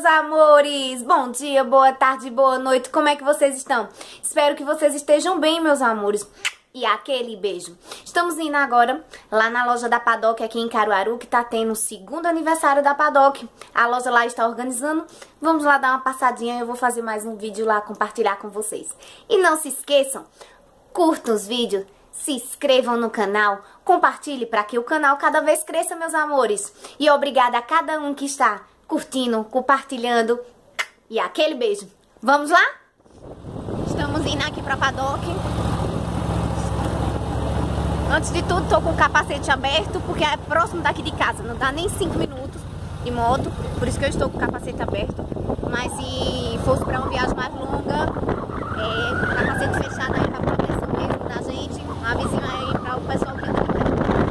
amores! Bom dia, boa tarde, boa noite, como é que vocês estão? Espero que vocês estejam bem, meus amores. E aquele beijo. Estamos indo agora lá na loja da Paddock aqui em Caruaru, que tá tendo o segundo aniversário da Paddock. A loja lá está organizando. Vamos lá dar uma passadinha, eu vou fazer mais um vídeo lá, compartilhar com vocês. E não se esqueçam, curtam os vídeos, se inscrevam no canal, compartilhe para que o canal cada vez cresça, meus amores. E obrigada a cada um que está curtindo, compartilhando. E aquele beijo. Vamos lá? Estamos indo aqui pra Paddock. Antes de tudo, tô com o capacete aberto, porque é próximo daqui de casa. Não dá nem 5 minutos de moto, por isso que eu estou com o capacete aberto. Mas se fosse pra uma viagem mais longa, capacete fechado aí pra proteção mesmo da gente. Um avisinho aí pra o pessoal que anda aqui.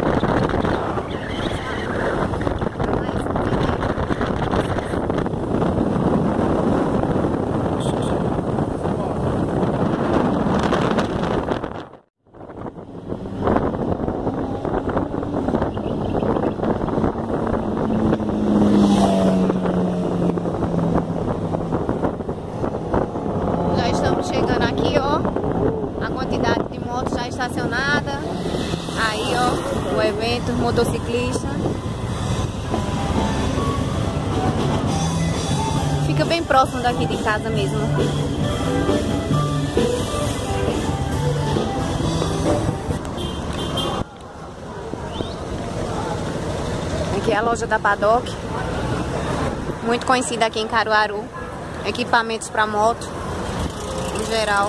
Chegando aqui, ó, a quantidade de motos já estacionada. Aí, ó, o evento motociclista. Fica bem próximo daqui de casa mesmo. Aqui é a loja da Paddock, muito conhecida aqui em Caruaru. Equipamentos para moto em geral.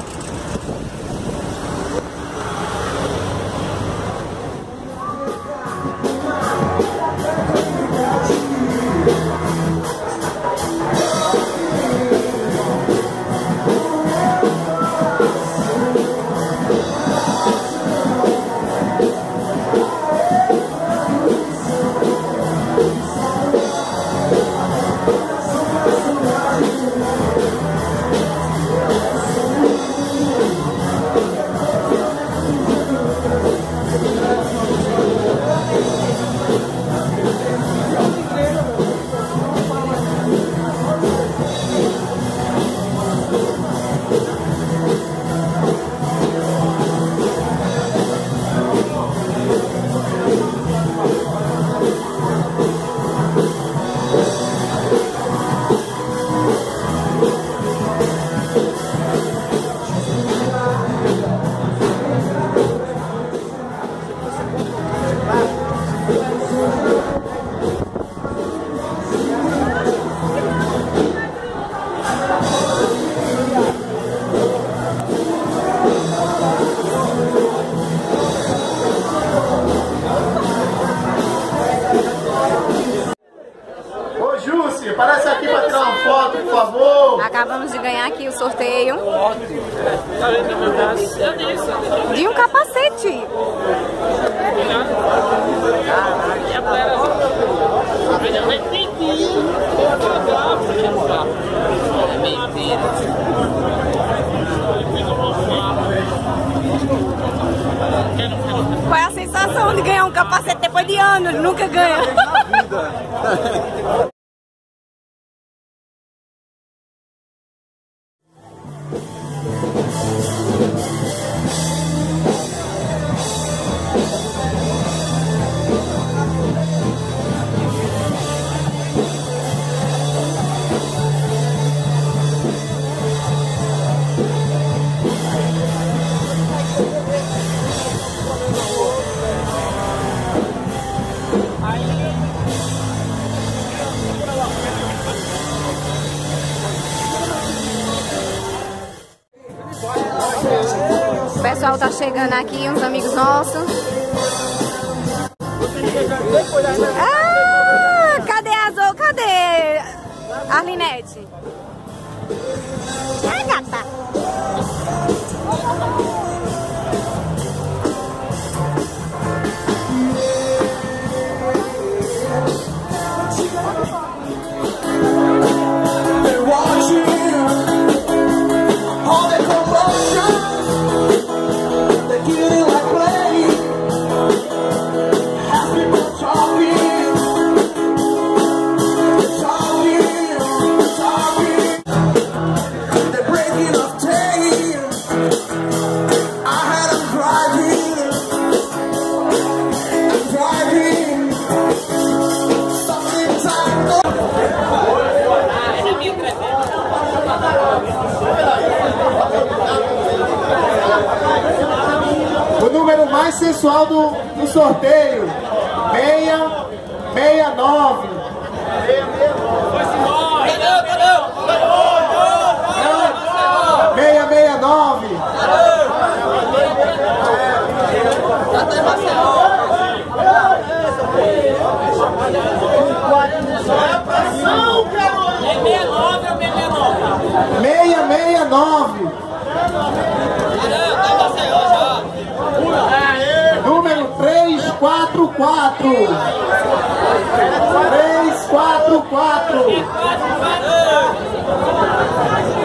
Aparece aqui para tirar uma foto, por favor. Acabamos de ganhar aqui o sorteio de um capacete. Qual é a sensação de ganhar um capacete depois de anos? Nunca ganha. O pessoal tá chegando aqui, uns amigos nossos. Ah, cadê a Azul? Cadê a Arlinete? Ai, gata. Talking pessoal do sorteio. 669. 669. Número 344. 344.